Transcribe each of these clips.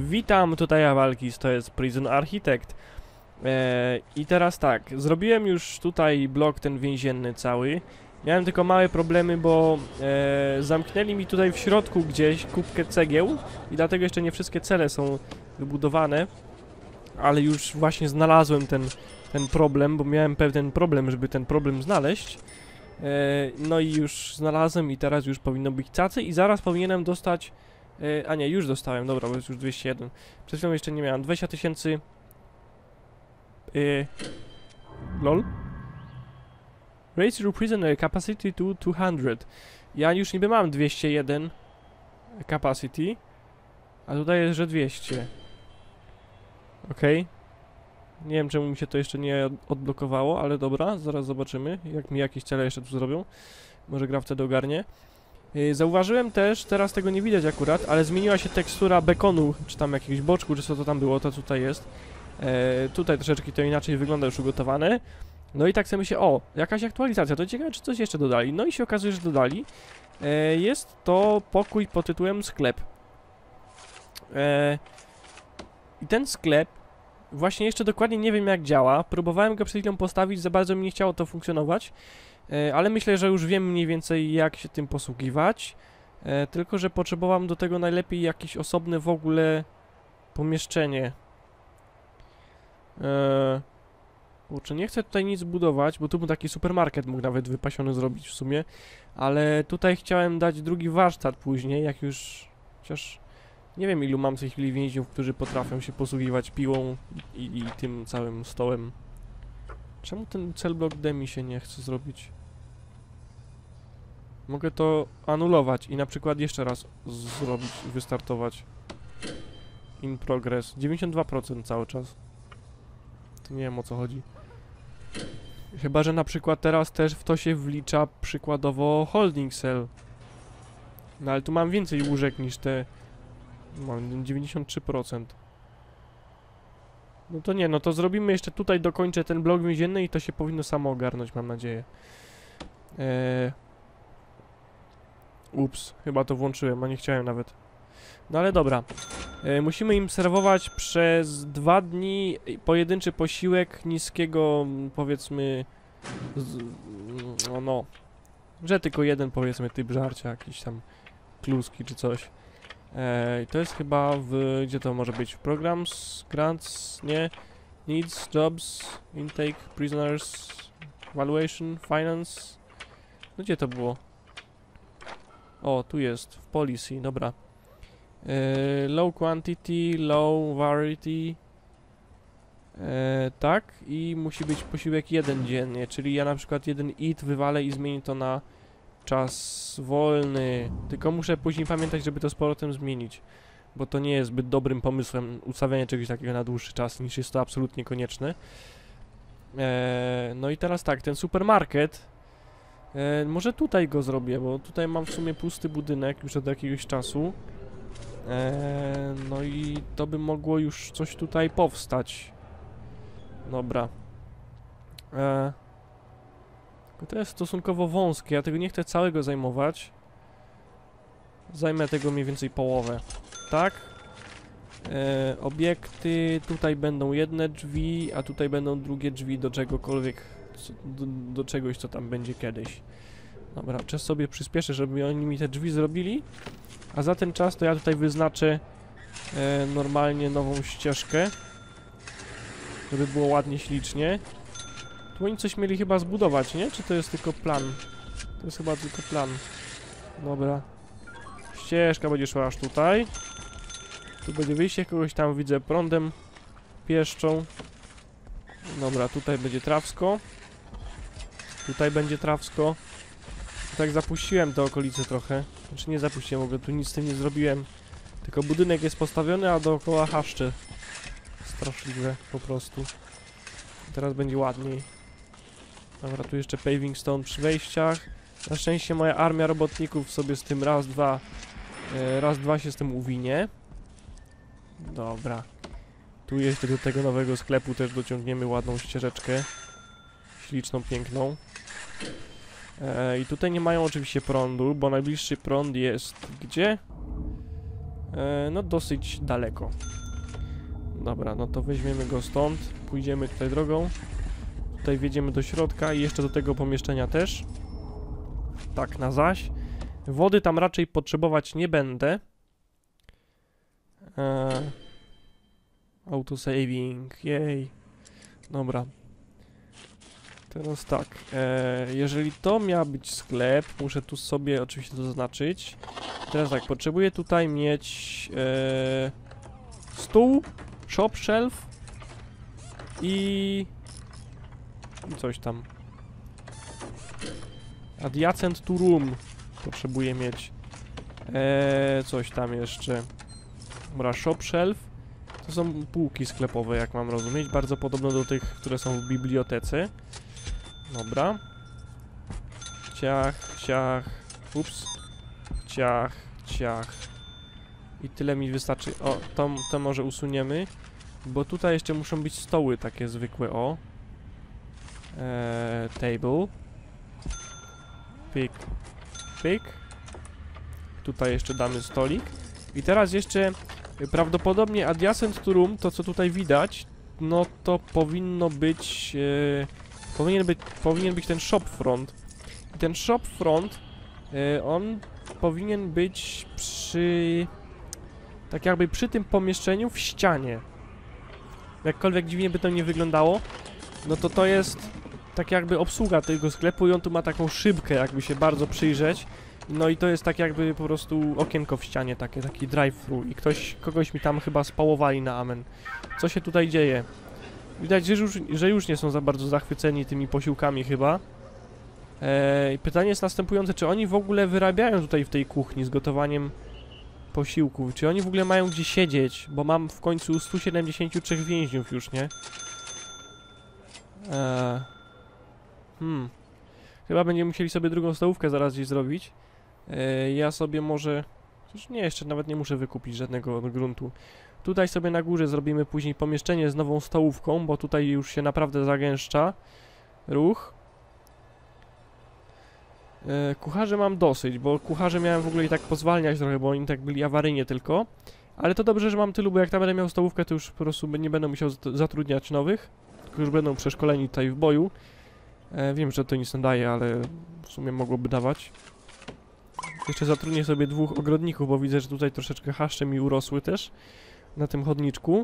Witam, tutaj Awalkis, to jest Prison Architect. I teraz tak, zrobiłem już tutaj blok ten więzienny cały. Miałem tylko małe problemy, bo zamknęli mi tutaj w środku gdzieś kubkę cegieł i dlatego jeszcze nie wszystkie cele są wybudowane. Ale już właśnie znalazłem ten problem, bo miałem pewien problem, żeby ten problem znaleźć. No i już znalazłem i teraz już powinno być cacy i zaraz powinienem dostać... a nie, już dostałem, dobra, bo jest już 201. Przed chwilą jeszcze nie miałem. 20 000... LOL? Raise your prisoner capacity to 200. Ja już niby mam 201 capacity, a tutaj jest, że 200. Okej. Nie wiem, czemu mi się to jeszcze nie odblokowało, ale dobra, zaraz zobaczymy, jak mi jakieś cele jeszcze tu zrobią. Może gra wtedy ogarnie. Zauważyłem też, teraz tego nie widać akurat, ale zmieniła się tekstura bekonu, czy tam jakiegoś boczku, czy co to tam było, to tutaj jest. Tutaj troszeczkę to inaczej wygląda już ugotowane. No i tak sobie myślę, o, jakaś aktualizacja, to ciekawe, czy coś jeszcze dodali. No i się okazuje, że dodali. Jest to pokój pod tytułem sklep. I ten sklep, właśnie jeszcze dokładnie nie wiem jak działa. Próbowałem go przed chwilą postawić, za bardzo mi nie chciało to funkcjonować. Ale myślę, że już wiem mniej więcej jak się tym posługiwać. Tylko że potrzebowałem do tego najlepiej jakieś osobne w ogóle pomieszczenie. Kurczę, nie chcę tutaj nic budować, bo tu bym taki supermarket mógł nawet wypasiony zrobić w sumie. Ale tutaj chciałem dać drugi warsztat później, jak już... Chociaż nie wiem ilu mam w tej chwili więźniów, którzy potrafią się posługiwać piłą i tym całym stołem. Czemu ten cell block D mi się nie chce zrobić? Mogę to anulować i na przykład jeszcze raz zrobić, wystartować. In progress. 92% cały czas. To nie wiem o co chodzi. Chyba, że na przykład teraz też w to się wlicza przykładowo holding cell. No ale tu mam więcej łóżek niż te... Mam 93%. No to nie, no to zrobimy jeszcze tutaj, dokończę ten blok więzienny i to się powinno samo ogarnąć, mam nadzieję. Ups, chyba to włączyłem, a nie chciałem nawet. No ale dobra. Musimy im serwować przez 2 dni pojedynczy posiłek niskiego, powiedzmy... no, że tylko jeden, powiedzmy, typ żarcia, jakieś tam kluski czy coś. To jest chyba w... gdzie to może być? Programs, grants, nie? Needs, jobs, intake, prisoners, valuation, finance. No gdzie to było? O, tu jest, w policy, dobra. Low quantity, low variety. Tak, i musi być posiłek 1 dziennie, czyli ja na przykład jeden eat wywalę i zmienię to na czas wolny. Tylko muszę później pamiętać, żeby to z powrotem zmienić. Bo to nie jest zbyt dobrym pomysłem ustawianie czegoś takiego na dłuższy czas, niż jest to absolutnie konieczne. No i teraz tak, ten supermarket. Może tutaj go zrobię, bo tutaj mam w sumie pusty budynek już od jakiegoś czasu. No i to by mogło już coś tutaj powstać. Dobra. To jest stosunkowo wąskie, ja tego nie chcę całego zajmować. Zajmę tego mniej więcej połowę. Tak? Obiekty, tutaj będą jedne drzwi, a tutaj będą drugie drzwi do czegokolwiek, do czegoś, co tam będzie kiedyś. Dobra, czas sobie przyspieszę, żeby oni mi te drzwi zrobili. A za ten czas to ja tutaj wyznaczę normalnie nową ścieżkę. Żeby było ładnie, ślicznie. Tu oni coś mieli chyba zbudować, nie? Czy to jest tylko plan? To jest chyba tylko plan. Dobra. Ścieżka będzie szła aż tutaj. Tu będzie wyjście, kogoś tam widzę prądem pieszczą. Dobra, tutaj będzie trawsko. Tutaj będzie trawsko. Tak zapuściłem te okolice trochę. Znaczy nie zapuściłem, w ogóle tu nic z tym nie zrobiłem. Tylko budynek jest postawiony, a dookoła haszcze. Straszliwe po prostu. Teraz będzie ładniej. Dobra, tu jeszcze paving stone przy wejściach. Na szczęście moja armia robotników sobie z tym raz, dwa się z tym uwinie. Dobra. Tu jeszcze do tego nowego sklepu też dociągniemy ładną ścieżeczkę. Śliczną, piękną. I tutaj nie mają oczywiście prądu, bo najbliższy prąd jest gdzie? No dosyć daleko. Dobra, no to weźmiemy go stąd, pójdziemy tutaj drogą. Tutaj wjedziemy do środka i jeszcze do tego pomieszczenia też. Tak, na zaś. Wody tam raczej potrzebować nie będę. Autosaving, jej. Dobra. Teraz tak, jeżeli to miał być sklep, muszę tu sobie oczywiście to zaznaczyć. Teraz tak, potrzebuję tutaj mieć stół, shop shelf i coś tam. Adjacent to room potrzebuję mieć. Coś tam jeszcze. Dobra, shop shelf. To są półki sklepowe, jak mam rozumieć. Bardzo podobne do tych, które są w bibliotece. Dobra. Ciach, ciach. Ups. Ciach, ciach. I tyle mi wystarczy. O, to może usuniemy. Bo tutaj jeszcze muszą być stoły takie zwykłe, o. Table. Pyk. Pyk. Tutaj jeszcze damy stolik. I teraz jeszcze prawdopodobnie adjacent to room, to co tutaj widać, no to powinno być, powinien być ten shopfront. I ten shopfront, on powinien być tak jakby przy tym pomieszczeniu w ścianie. Jakkolwiek dziwnie by to nie wyglądało, no to jest tak jakby obsługa tego sklepu i on tu ma taką szybkę, jakby się bardzo przyjrzeć. No i to jest tak jakby po prostu okienko w ścianie, taki drive-thru i kogoś mi tam chyba spałowali na amen. Co się tutaj dzieje? Widać, że już nie są za bardzo zachwyceni tymi posiłkami chyba. Pytanie jest następujące, czy oni w ogóle wyrabiają tutaj w tej kuchni z gotowaniem posiłków? Czy oni w ogóle mają gdzie siedzieć? Bo mam w końcu 173 więźniów już, nie? Chyba będziemy musieli sobie drugą stołówkę zaraz gdzieś zrobić. Ja sobie może... Już nie, jeszcze nawet nie muszę wykupić żadnego gruntu. Tutaj sobie na górze zrobimy później pomieszczenie z nową stołówką, bo tutaj już się naprawdę zagęszcza ruch. Kucharzy mam dosyć, bo kucharzy miałem w ogóle i tak pozwalniać trochę, bo oni tak byli awaryjnie tylko. Ale to dobrze, że mam tylu, bo jak tam będę miał stołówkę, to już po prostu nie będę musiał zatrudniać nowych, tylko już będą przeszkoleni tutaj w boju. Wiem, że to nic nie daje, ale w sumie mogłoby dawać. Jeszcze zatrudnię sobie 2 ogrodników, bo widzę, że tutaj troszeczkę chaszcze mi urosły też na tym chodniczku.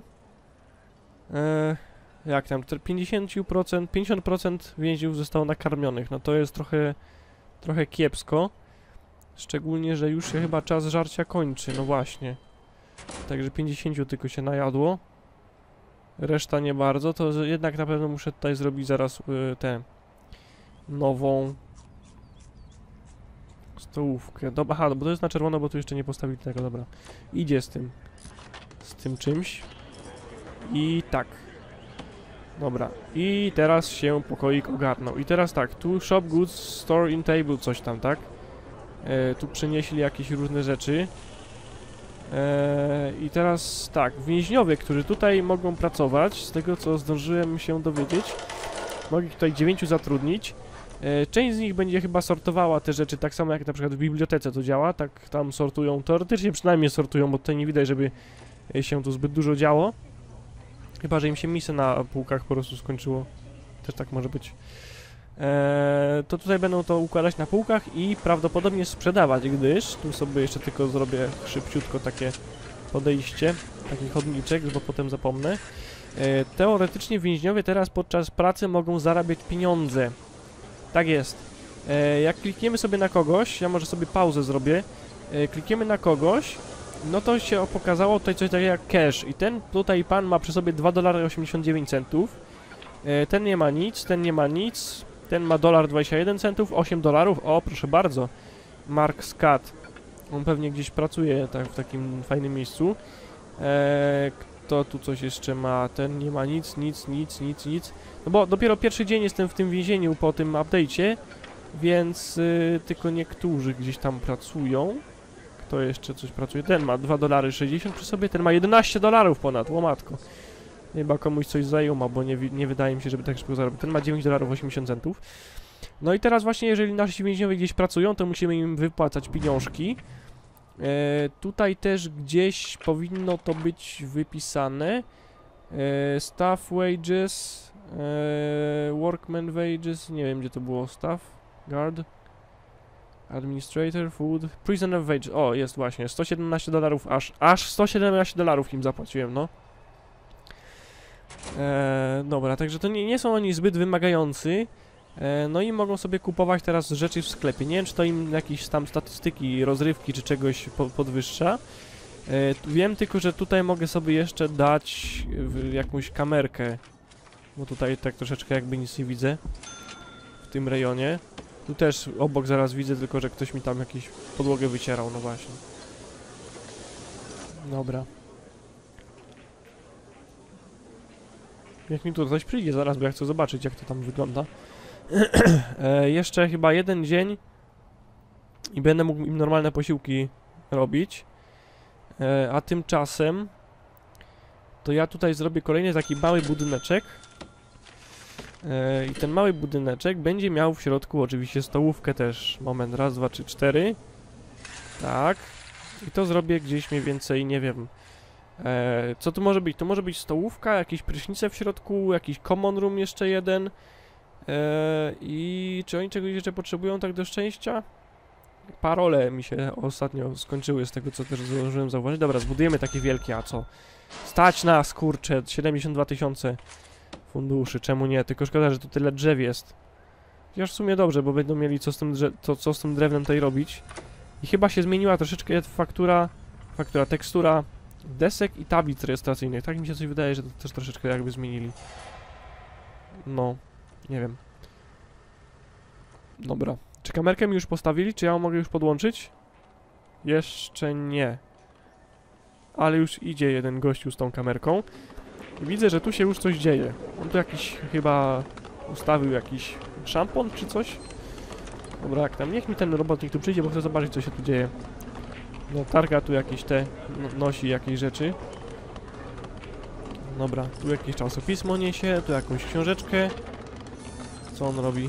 Jak tam? 50% więźniów zostało nakarmionych. No to jest trochę kiepsko. Szczególnie, że już się chyba czas żarcia kończy. No właśnie. Także 50 tylko się najadło. Reszta nie bardzo. To jednak na pewno muszę tutaj zrobić zaraz nową stołówkę. Aha, bo to jest na czerwono, bo tu jeszcze nie postawili tego, dobra. Idzie z tym czymś. I tak. Dobra. I teraz się pokoik ogarnął. I teraz tak, tu shop goods, store in table, coś tam, tak? Tu przynieśli jakieś różne rzeczy. I teraz tak, więźniowie, którzy tutaj mogą pracować, z tego co zdążyłem się dowiedzieć, mogę tutaj 9 zatrudnić. Część z nich będzie chyba sortowała te rzeczy, tak samo jak na przykład w bibliotece to działa, tak tam sortują, teoretycznie przynajmniej sortują, bo tutaj nie widać, żeby się tu zbyt dużo działo. Chyba, że im się miejsce na półkach po prostu skończyło. Też tak może być. To tutaj będą to układać na półkach i prawdopodobnie sprzedawać, gdyż tu sobie jeszcze tylko zrobię szybciutko takie podejście, taki chodniczek, bo potem zapomnę. Teoretycznie więźniowie teraz podczas pracy mogą zarabiać pieniądze. Tak jest. Jak klikniemy sobie na kogoś, ja może sobie pauzę zrobię, klikniemy na kogoś, no to się pokazało tutaj coś takiego jak cash i ten tutaj pan ma przy sobie $2,89. Ten nie ma nic, ten nie ma nic, ten ma $1,21, $8, o proszę bardzo. Mark Scott, on pewnie gdzieś pracuje tak, w takim fajnym miejscu. Kto tu coś jeszcze ma, ten nie ma nic. No bo dopiero pierwszy dzień jestem w tym więzieniu po tym update'cie, więc tylko niektórzy gdzieś tam pracują. Kto jeszcze coś pracuje? Ten ma $2,60 przy sobie, ten ma $11 ponad, łomatko. Chyba komuś coś zajęło, bo nie wydaje mi się, żeby tak szybko zarobił. Ten ma $9,80. No i teraz właśnie, jeżeli nasi więźniowie gdzieś pracują, to musimy im wypłacać pieniążki. Tutaj też gdzieś powinno to być wypisane. Staff wages, workman wages, nie wiem gdzie to było, staff, guard, administrator, food, prisoner wages, o jest właśnie, $117, aż $117 im zapłaciłem, no. Dobra, także to nie są oni zbyt wymagający, no i mogą sobie kupować teraz rzeczy w sklepie, nie wiem czy to im jakieś tam statystyki, rozrywki czy czegoś podwyższa. Wiem tylko, że tutaj mogę sobie jeszcze dać jakąś kamerkę, bo tutaj tak troszeczkę jakby nic nie widzę w tym rejonie. Tu też obok zaraz widzę, tylko że ktoś mi tam jakąś podłogę wycierał, no właśnie. Dobra. Jak mi tu coś przyjdzie zaraz, bo ja chcę zobaczyć jak to tam wygląda. Jeszcze chyba jeden dzień i będę mógł im normalne posiłki robić. A tymczasem to ja tutaj zrobię kolejny taki mały budyneczek i ten mały budyneczek będzie miał w środku oczywiście stołówkę też. Moment, raz, dwa, trzy, cztery. Tak. I to zrobię gdzieś mniej więcej, nie wiem. Co tu może być? To może być stołówka, jakieś prysznice w środku, jakiś common room jeszcze jeden. I czy oni czegoś jeszcze potrzebują tak do szczęścia? Parole mi się ostatnio skończyły z tego, co też zdążyłem zauważyć. Dobra, zbudujemy takie wielkie, a co? Stać nas, kurczę, 72 000 funduszy, czemu nie? Tylko szkoda, że tu tyle drzew jest. Chociaż w sumie dobrze, bo będą mieli co z tym drewnem tutaj robić. I chyba się zmieniła troszeczkę tekstura desek i tablic rejestracyjnych. Tak mi się coś wydaje, że to też troszeczkę jakby zmienili. No, nie wiem. Dobra. Czy kamerkę mi już postawili? Czy ja ją mogę już podłączyć? Jeszcze nie. Ale już idzie jeden gościu z tą kamerką. I widzę, że tu się już coś dzieje. On tu jakiś chyba ustawił jakiś szampon czy coś. Dobra, jak tam? Niech mi ten robotnik tu przyjdzie, bo chcę zobaczyć co się tu dzieje. No, targa tu jakieś nosi jakieś rzeczy. Dobra, tu jakieś czasopismo niesie, tu jakąś książeczkę. Co on robi?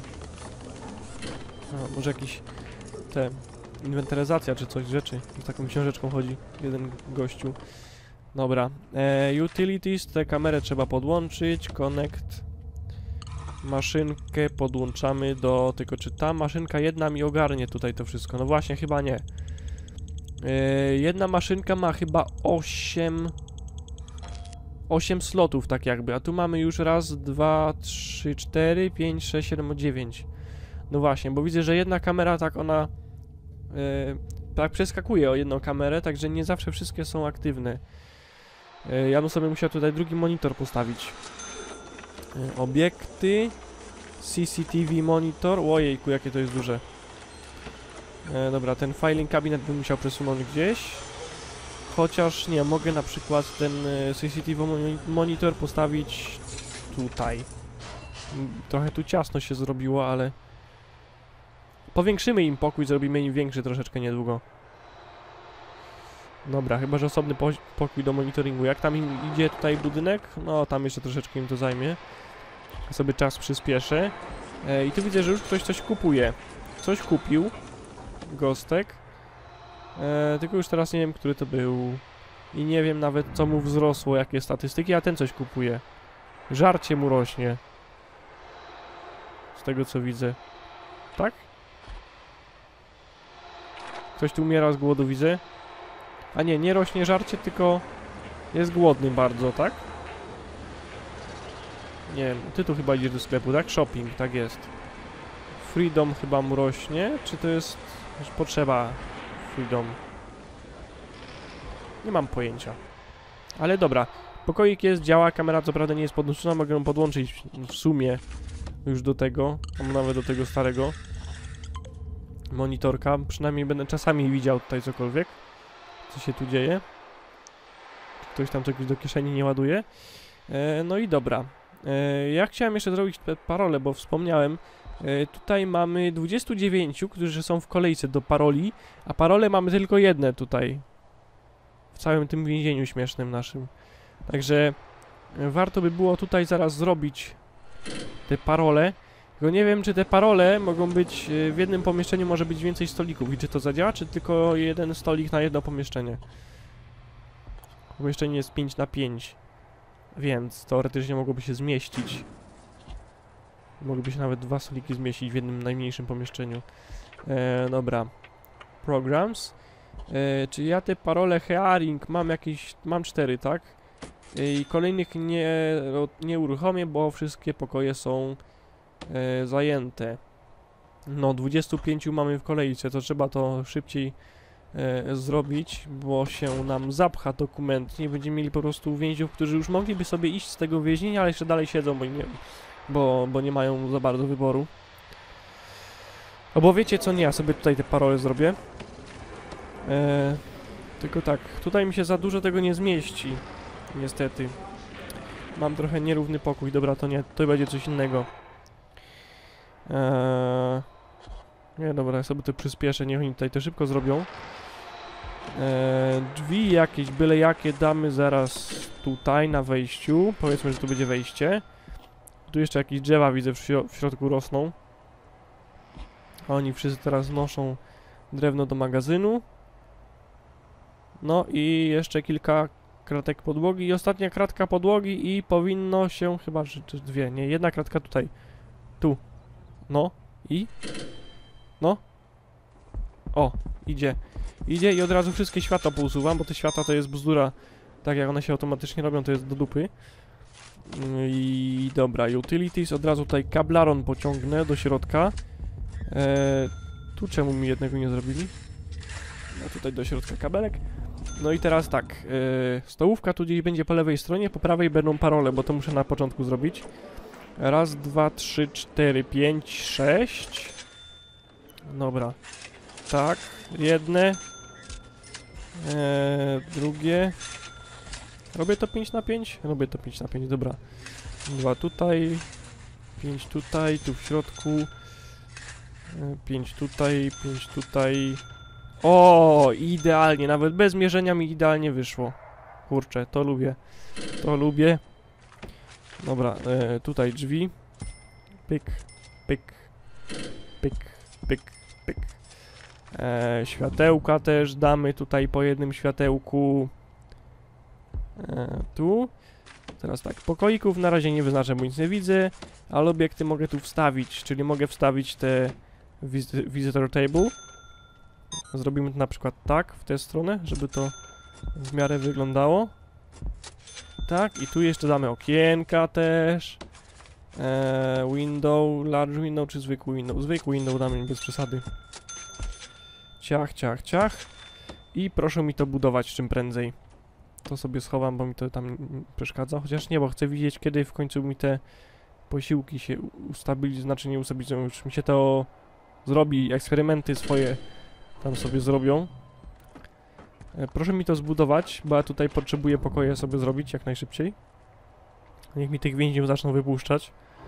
A, może jakiś inwentaryzacja czy coś rzeczy. Z taką książeczką chodzi jeden gościu. Dobra. Utilities, tę kamerę trzeba podłączyć. Connect. Maszynkę podłączamy do... Tylko czy ta maszynka jedna mi ogarnie tutaj to wszystko? No właśnie, chyba nie. Jedna maszynka ma chyba 8 slotów tak jakby, a tu mamy już raz, 2, 3, 4, 5, 6, 7, 9. No właśnie, bo widzę, że jedna kamera tak ona tak przeskakuje o jedną kamerę, także nie zawsze wszystkie są aktywne. Ja bym sobie musiał tutaj drugi monitor postawić. Obiekty, CCTV monitor, ojejku, jakie to jest duże. Dobra, ten filing cabinet bym musiał przesunąć gdzieś. Chociaż nie, mogę na przykład ten CCTV monitor postawić tutaj. Trochę tu ciasno się zrobiło, ale... Powiększymy im pokój, zrobimy im większy troszeczkę niedługo. Dobra, chyba że osobny pokój do monitoringu. Jak tam im idzie tutaj budynek? No, tam jeszcze troszeczkę im to zajmie. Sobie czas przyspieszę. I tu widzę, że już ktoś coś kupuje. Coś kupił. Gostek. Tylko już teraz nie wiem, który to był. I nie wiem nawet, co mu wzrosło, jakie statystyki, a ten coś kupuje. Żarcie mu rośnie. Z tego, co widzę. Tak? Ktoś tu umiera z głodu, widzę. A nie, nie rośnie żarcie, tylko jest głodny bardzo, tak? Nie wiem, ty tu chyba idziesz do sklepu, tak? Shopping, tak jest. Freedom chyba mu rośnie, czy to jest potrzeba Freedom? Nie mam pojęcia. Ale dobra, pokoik jest, działa, kamera co prawda nie jest podłączona, mogę ją podłączyć w sumie już do tego, nawet do tego starego monitorka, przynajmniej będę czasami widział tutaj cokolwiek, co się tu dzieje. Ktoś tam czegoś do kieszeni nie ładuje. No i dobra. Ja chciałem jeszcze zrobić parole, bo wspomniałem, tutaj mamy 29, którzy są w kolejce do paroli, a parole mamy tylko jedne tutaj. W całym tym więzieniu śmiesznym naszym. Także warto by było tutaj zaraz zrobić te parole. Tylko nie wiem, czy te parole mogą być w jednym pomieszczeniu, może być więcej stolików. I czy to zadziała, czy tylko jeden stolik na jedno pomieszczenie. Pomieszczenie jest 5 na 5. Więc teoretycznie mogłoby się zmieścić. Mogłyby się nawet 2 stoliki zmieścić w jednym najmniejszym pomieszczeniu. Dobra. Programs. Czy ja te parole Hearing mam jakieś... Mam 4, tak? I kolejnych nie uruchomię, bo wszystkie pokoje są zajęte. No, 25 mamy w kolejce, to trzeba to szybciej zrobić, bo się nam zapcha dokument. Nie będziemy mieli po prostu więźniów, którzy już mogliby sobie iść z tego więzienia, ale jeszcze dalej siedzą, bo nie mają za bardzo wyboru. No bo wiecie co, nie, ja sobie tutaj te parole zrobię. Tylko tak, tutaj mi się za dużo tego nie zmieści. Niestety. Mam trochę nierówny pokój, dobra, to nie, to będzie coś innego. Nie, dobra, ja sobie to przyspieszę, niech oni tutaj to szybko zrobią. Drzwi jakieś, byle jakie damy zaraz tutaj na wejściu. Powiedzmy, że tu będzie wejście. Tu jeszcze jakieś drzewa widzę w środku rosną. A oni wszyscy teraz noszą drewno do magazynu. No i jeszcze kilka kratek podłogi i ostatnia kratka podłogi i powinno się chyba, że 2, nie, jedna kratka tutaj. Tu. No i? No. O, idzie. Idzie i od razu wszystkie światła pousuwam, bo te światła to jest bzdura. Tak jak one się automatycznie robią, to jest do dupy. I dobra, utilities, od razu tutaj kablaron pociągnę do środka. Tu czemu mi jednego nie zrobili? No tutaj do środka kabelek. No i teraz tak, stołówka tu gdzieś będzie po lewej stronie, po prawej będą parole, bo to muszę na początku zrobić. Raz, 2, 3, 4, 5, 6. Dobra. Tak, jedne. Drugie. Robię to 5 na 5? Robię to 5 na 5, dobra. 2 tutaj. 5 tutaj, tu w środku. 5 tutaj, 5 tutaj. O, idealnie, nawet bez mierzenia mi idealnie wyszło. Kurczę, to lubię. To lubię. Dobra, tutaj drzwi. Pyk, pyk, pyk, pyk, pyk. Światełka też damy tutaj po jednym światełku. Tu. Teraz tak, pokoików na razie nie wyznaczę, bo nic nie widzę, ale obiekty mogę tu wstawić, czyli mogę wstawić te visitor table. Zrobimy to na przykład tak, w tę stronę, żeby to w miarę wyglądało. Tak, i tu jeszcze damy okienka też. Window, large window czy zwykły window? Zwykły window damy bez przesady. Ciach, ciach, ciach. I proszę mi to budować czym prędzej. To sobie schowam, bo mi to tam przeszkadza. Chociaż nie, bo chcę widzieć, kiedy w końcu mi te posiłki się ustabilizują, znaczy nie ustabilizują, już mi się to zrobi, eksperymenty swoje tam sobie zrobią. Proszę mi to zbudować, bo ja tutaj potrzebuję pokoje sobie zrobić jak najszybciej. Niech mi tych więźniów zaczną wypuszczać.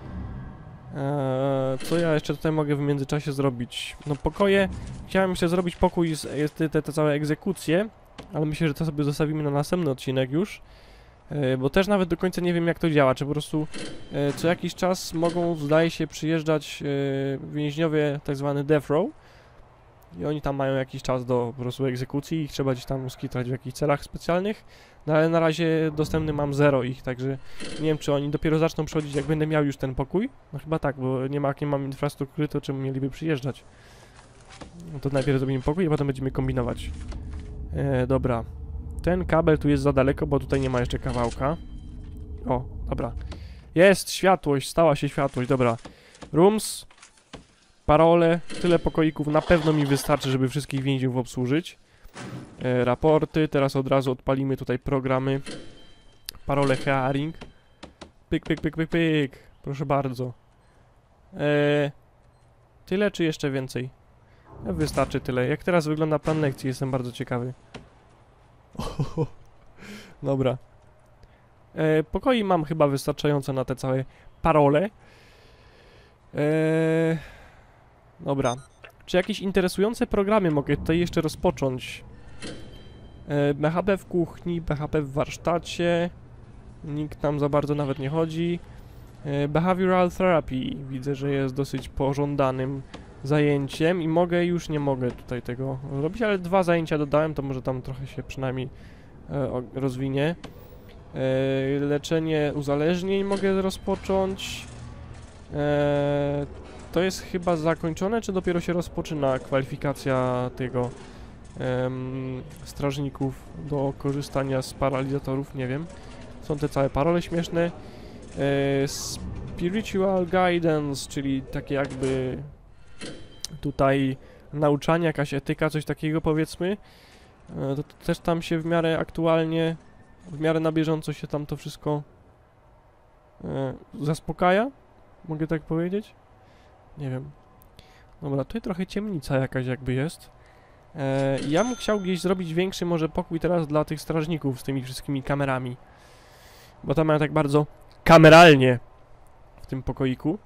Co ja jeszcze tutaj mogę w międzyczasie zrobić? No pokoje, chciałem jeszcze zrobić pokój z te całe egzekucje, ale myślę, że to sobie zostawimy na następny odcinek już. Bo też nawet do końca nie wiem jak to działa, czy po prostu co jakiś czas mogą, zdaje się, przyjeżdżać więźniowie tak zwany death row. I oni tam mają jakiś czas do po prostu egzekucji i trzeba gdzieś tam skitrać w jakichś celach specjalnych. No ale na razie dostępny mam 0 ich, także nie wiem czy oni dopiero zaczną przychodzić jak będę miał już ten pokój. No chyba tak, bo nie mam infrastruktury, to czemu mieliby przyjeżdżać? No to najpierw zrobimy pokój, a potem będziemy kombinować. Dobra. Ten kabel tu jest za daleko, bo tutaj nie ma jeszcze kawałka. O, dobra. Jest światłość, stała się światłość, dobra. Rooms. Parole, tyle pokoików na pewno mi wystarczy, żeby wszystkich więźniów obsłużyć. Raporty, teraz od razu odpalimy tutaj programy. Parole Hearing. Pyk, pyk, pyk, pyk, pyk. Proszę bardzo. Tyle czy jeszcze więcej? Wystarczy tyle. Jak teraz wygląda plan lekcji? Jestem bardzo ciekawy. Dobra. Pokoi mam chyba wystarczająco na te całe parole. Dobra. Czy jakieś interesujące programy mogę tutaj jeszcze rozpocząć? BHP w kuchni, BHP w warsztacie. Nikt tam za bardzo nawet nie chodzi. Behavioral Therapy. Widzę, że jest dosyć pożądanym zajęciem i już nie mogę tutaj tego robić, ale 2 zajęcia dodałem, to może tam trochę się przynajmniej rozwinie. Leczenie uzależnień mogę rozpocząć. To jest chyba zakończone, czy dopiero się rozpoczyna kwalifikacja tego strażników do korzystania z paralizatorów, nie wiem. Są te całe parole śmieszne. Spiritual Guidance, czyli takie jakby tutaj nauczanie, jakaś etyka, coś takiego powiedzmy. To też tam się w miarę aktualnie, w miarę na bieżąco się tam to wszystko zaspokaja. Mogę tak powiedzieć? Nie wiem. Dobra, tutaj trochę ciemnica jakaś jakby jest. Ja bym chciał gdzieś zrobić większy może pokój teraz dla tych strażników z tymi wszystkimi kamerami. Bo tam mają tak bardzo kameralnie w tym pokoiku.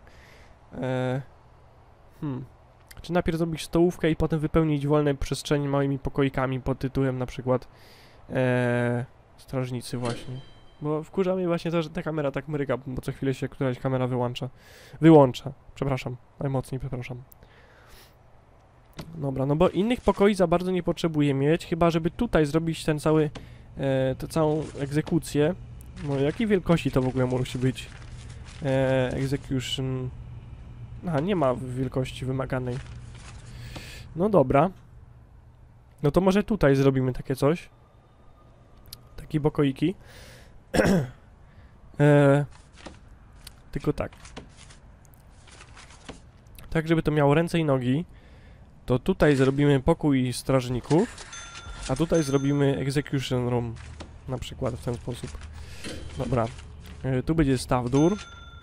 Czy najpierw zrobić stołówkę i potem wypełnić wolne przestrzenie małymi pokoikami pod tytułem na przykład strażnicy właśnie. Bo wkurza mnie właśnie to, że ta kamera tak mryga, bo co chwilę się któraś kamera wyłącza. Przepraszam, najmocniej przepraszam. Dobra, no bo innych pokoi za bardzo nie potrzebuję mieć, chyba żeby tutaj zrobić ten cały, tę całą egzekucję. No jakiej wielkości to w ogóle musi być? Execution... Aha, nie ma wielkości wymaganej. No dobra. No to może tutaj zrobimy takie coś. Takie pokoiki. Tylko tak. Tak, żeby to miało ręce i nogi, to tutaj zrobimy pokój strażników, a tutaj zrobimy execution room. Na przykład w ten sposób. Dobra. Tu będzie Stavdur.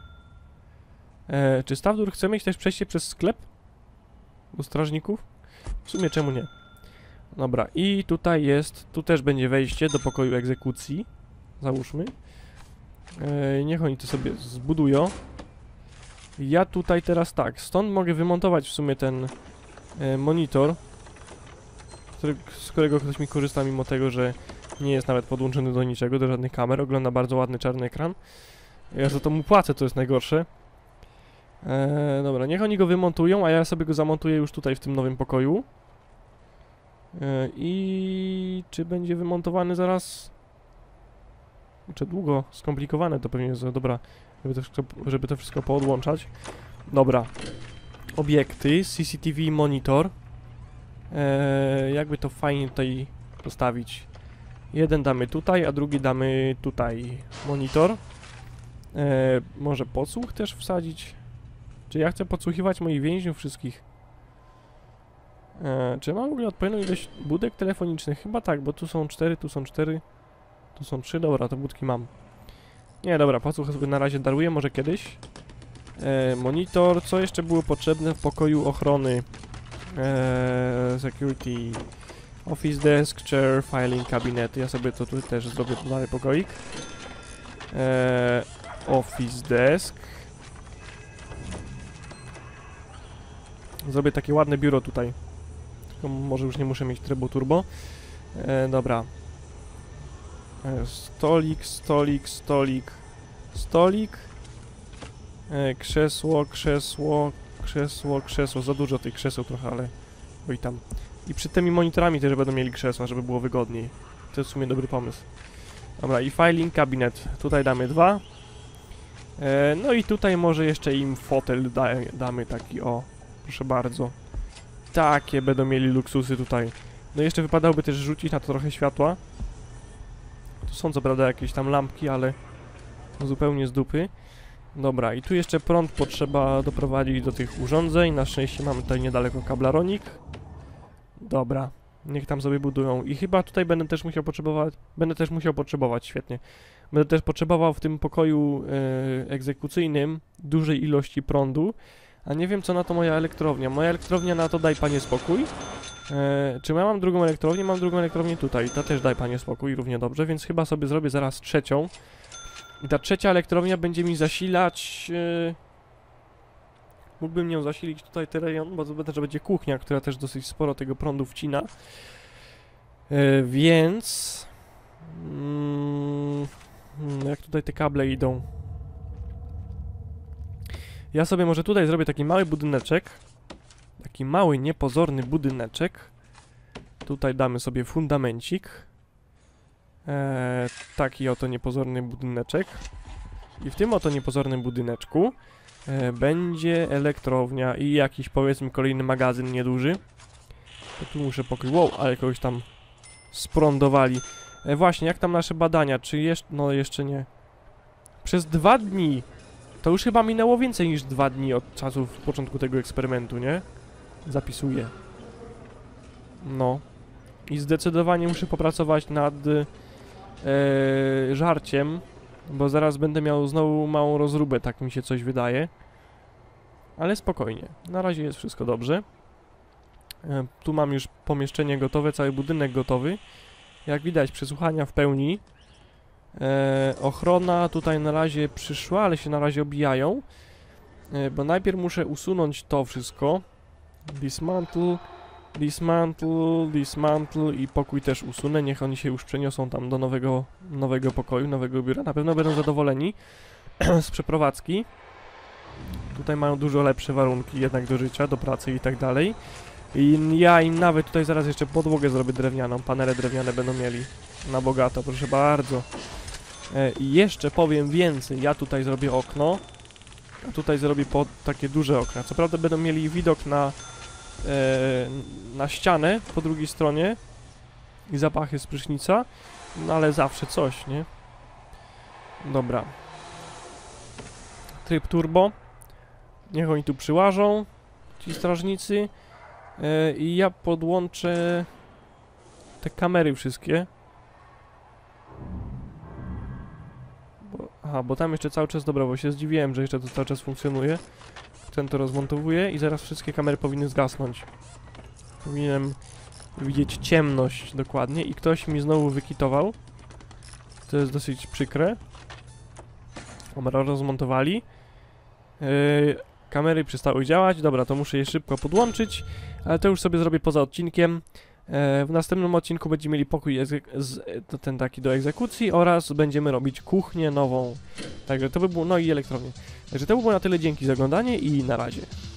Czy Stavdur chce mieć też przejście przez sklep? Do strażników? W sumie czemu nie? Dobra, i tutaj jest, tu też będzie wejście do pokoju egzekucji. Załóżmy. Niech oni to sobie zbudują. Ja tutaj teraz tak, stąd mogę wymontować w sumie ten monitor, z którego ktoś mi korzysta mimo tego, że nie jest nawet podłączony do niczego, do żadnych kamer. Ogląda bardzo ładny czarny ekran. Ja za to mu płacę, to jest najgorsze. Dobra, niech oni go wymontują, a ja sobie go zamontuję już tutaj w tym nowym pokoju. I czy będzie wymontowany zaraz? Czy długo? Skomplikowane to pewnie jest. Dobra, żeby to wszystko poodłączać. Dobra. Obiekty, CCTV monitor. Jakby to fajnie tutaj postawić. Jeden damy tutaj, a drugi damy tutaj. Monitor. Może podsłuch też wsadzić? Czy ja chcę podsłuchiwać moich więźniów wszystkich? Czy mam w ogóle odpowiednią ilość budek telefonicznych? Chyba tak, bo tu są 4, tu są 4, tu są 3. Dobra, to budki mam. Nie, dobra, podsłuch sobie na razie daruję, może kiedyś. Monitor, co jeszcze było potrzebne w pokoju ochrony? Security, office desk, chair, filing cabinet. Ja sobie to tu też zrobię dany pokoik. Office desk. Zrobię takie ładne biuro tutaj. Tylko może już nie muszę mieć trybu turbo. Dobra. Stolik, stolik, stolik, stolik. Krzesło, krzesło, krzesło, krzesło. Za dużo tych krzeseł trochę, ale... Oj tam. I przy tymi monitorami też będą mieli krzesła, żeby było wygodniej. To jest w sumie dobry pomysł. Dobra, i filing cabinet. Tutaj damy 2. No i tutaj może jeszcze im fotel damy taki, o. Proszę bardzo. Takie będą mieli luksusy tutaj. No i jeszcze wypadałoby też rzucić na to trochę światła. Tu są co prawda jakieś tam lampki, ale zupełnie z dupy. Dobra, i tu jeszcze prąd potrzeba doprowadzić do tych urządzeń. Na szczęście mamy tutaj niedaleko kablaronik. Dobra, niech tam sobie budują. I chyba tutaj będę też musiał potrzebować, świetnie. Będę też potrzebował w tym pokoju egzekucyjnym dużej ilości prądu. A nie wiem, co na to moja elektrownia. Moja elektrownia na to daj panie spokój. Czy ja mam drugą elektrownię? Mam drugą elektrownię tutaj. Ta też daj panie spokój, równie dobrze, więc chyba sobie zrobię zaraz trzecią. I ta trzecia elektrownia będzie mi zasilać... Mógłbym nią zasilić tutaj ten rejon, bo to też będzie kuchnia, która też dosyć sporo tego prądu wcina. Więc... jak tutaj te kable idą? Ja sobie może tutaj zrobię taki mały budyneczek. Taki mały, niepozorny budyneczek. Tutaj damy sobie fundamencik. taki oto niepozorny budyneczek. I w tym oto niepozornym budyneczku będzie elektrownia i jakiś, powiedzmy, kolejny magazyn nieduży. To tu muszę pokryć. Wow, ale kogoś tam sprądowali. Właśnie, jak tam nasze badania? Czy jeszcze... No, jeszcze nie. Przez 2 dni. To już chyba minęło więcej niż 2 dni od czasu początku tego eksperymentu, nie? Zapisuję. No. I zdecydowanie muszę popracować nad żarciem, bo zaraz będę miał znowu małą rozróbę, tak mi się coś wydaje. Ale spokojnie. Na razie jest wszystko dobrze. Tu mam już pomieszczenie gotowe, cały budynek gotowy. Jak widać, przesłuchania w pełni. Ochrona tutaj na razie przyszła, ale się na razie obijają. Bo najpierw muszę usunąć to wszystko. Dismantle, dismantle, dismantle i pokój też usunę. Niech oni się już przeniosą tam do nowego pokoju, nowego biura. Na pewno będą zadowoleni z przeprowadzki. Tutaj mają dużo lepsze warunki jednak do życia, do pracy i tak dalej. I ja im nawet tutaj zaraz jeszcze podłogę zrobię drewnianą, panele drewniane będą mieli na bogato, proszę bardzo. I jeszcze powiem więcej, ja tutaj zrobię okno, a tutaj zrobię takie duże okna. Co prawda będą mieli widok na ścianę po drugiej stronie i zapachy z prysznica, no ale zawsze coś, nie? Dobra. Tryb turbo. Niech oni tu przyłażą, ci strażnicy. I ja podłączę te kamery wszystkie. Bo tam jeszcze cały czas, dobra, bo się zdziwiłem, że jeszcze to cały czas funkcjonuje. Ten to rozmontowuje i zaraz wszystkie kamery powinny zgasnąć. Powinienem widzieć ciemność dokładnie i ktoś mi znowu wykitował. To jest dosyć przykre. Dobra, rozmontowali. Kamery przestały działać, dobra, to muszę je szybko podłączyć, ale to już sobie zrobię poza odcinkiem. W następnym odcinku będziemy mieli pokój ten taki do egzekucji oraz będziemy robić kuchnię nową. Także to by było, no i elektrownię. Także to by było na tyle, dzięki za oglądanie i na razie.